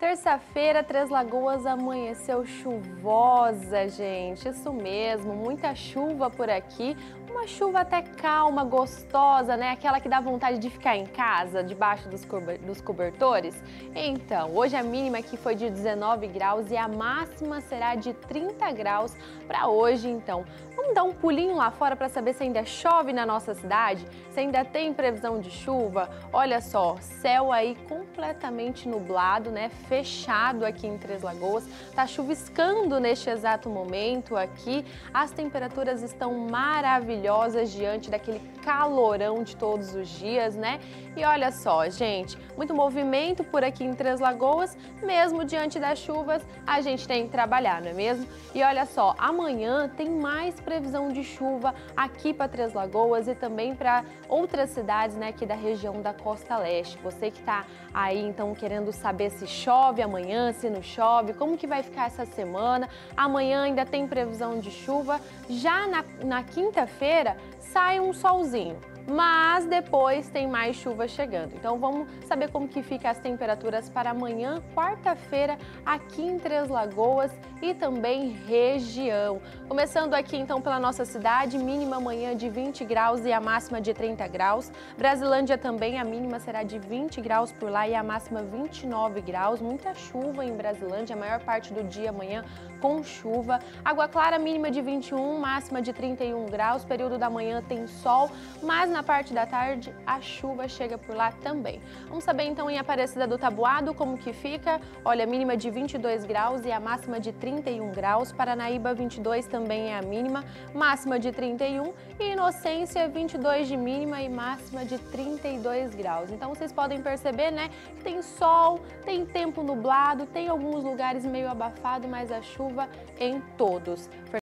Terça-feira, Três Lagoas amanheceu chuvosa, gente. Isso mesmo, muita chuva por aqui. Uma chuva até calma, gostosa, né? Aquela que dá vontade de ficar em casa, debaixo dos cobertores. Então, hoje a mínima aqui foi de 19 graus e a máxima será de 30 graus para hoje, então. Vamos dar um pulinho lá fora para saber se ainda chove na nossa cidade, se ainda tem previsão de chuva. Olha só, céu aí completamente nublado, né? Fechado aqui em Três Lagoas. Tá chuviscando neste exato momento aqui. As temperaturas estão maravilhosas diante daquele calorão de todos os dias, né? E olha só, gente, muito movimento por aqui em Três Lagoas, mesmo diante das chuvas, a gente tem que trabalhar, não é mesmo? E olha só, amanhã tem mais previsão de chuva aqui para Três Lagoas e também para outras cidades, né, aqui da região da Costa Leste. Você que tá aí, então, querendo saber se chove amanhã, se não chove, como que vai ficar essa semana. Amanhã ainda tem previsão de chuva, já na quinta-feira sai um solzinho, mas depois tem mais chuva chegando. Então vamos saber como que fica as temperaturas para amanhã, quarta-feira, aqui em Três Lagoas e também região. Começando aqui então pela nossa cidade, mínima amanhã de 20 graus e a máxima de 30 graus. Brasilândia também, a mínima será de 20 graus por lá e a máxima 29 graus. Muita chuva em Brasilândia, a maior parte do dia amanhã com chuva. Água Clara, mínima de 21, máxima de 31 graus. Período da manhã tem sol, mas na parte da tarde a chuva chega por lá também. Vamos saber então em Aparecida do Taboado como que fica. Olha, mínima de 22 graus e a máxima de 31 graus. Paranaíba 22 também é a mínima, máxima de 31. E Inocência 22 de mínima e máxima de 32 graus. Então vocês podem perceber, né, que tem sol, tem tempo nublado, tem alguns lugares meio abafado, mas a chuva em todos.